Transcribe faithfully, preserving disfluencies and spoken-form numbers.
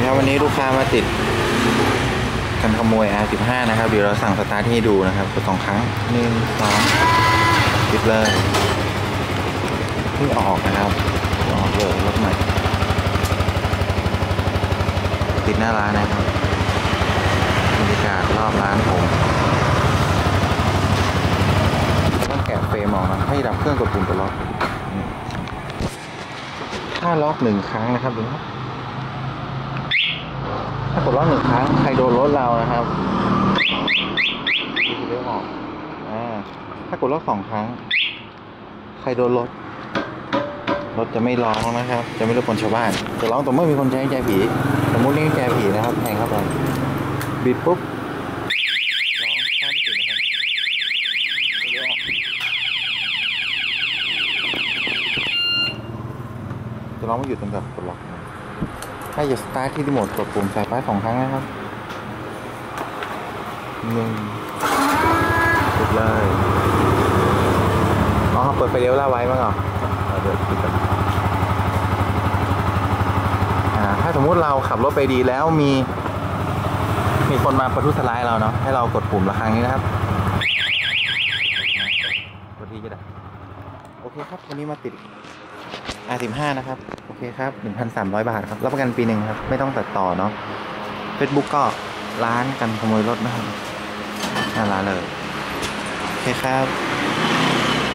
ครับวันนี้ลูกค้ามาติดกันขโมย อาร์ สิบห้า นะครับเดี๋ยวเราสั่งสตาร์ทให้ดูนะครับกดสองครั้งหนึ่งสองติดเลยเพิ่งออกนะครับออกเลยรถใหม่ติดหน้าร้านนะครับบรรยากาศรอบร้านผมต้องแกะเฟรมออกนะให้ดับเครื่องกดปุ่มตัวล็อกถ้าล็อกหนึ่งครั้งนะครับดูครับถ้ากดล็อกหนึ่งครั้งใครโดนรถเรานะครับเลี้ยวออกอ่าถ้ากดล็อกสองครั้งใครโดนรถรถจะไม่ร้องนะครับจะไม่รบกวนชาวบ้านจะร้องต่อเมื่อมีคนใช้แจผีสมมตินี่แจผีนะครับแทงเข้าไปบิดปุ๊บร้องข้ามไม่ติดนะครับเลี้ยวออกจะร้องไม่หยุดจนกับกดล็อกถ้าจะสตาร์ทที่รีโมทกดปุ่มสายฟ้าสองครั้งนะครับหนึ่งกดเลยอ๋อเปิดไฟเลี้ยวล่าไว้บ้างเหรอเดี๋ยวปิดก่อนอ่าถ้าสมมุติเราขับรถไปดีแล้วมีมีคนมาประทุษร้ายเราเนาะให้เรากดปุ่มละครั้งนี้นะครับกดทีจะได้โอเคครับวันนี้มาติด อาร์ สิบห้า นะครับโอเคครับ หนึ่งพันสามร้อย บาทครับรับประกันปีหนึ่งครับไม่ต้องตัดต่อเนาะ Facebook ก็ร้านกันขโมยรถนะครับหน้าร้านเลยโอเคครับ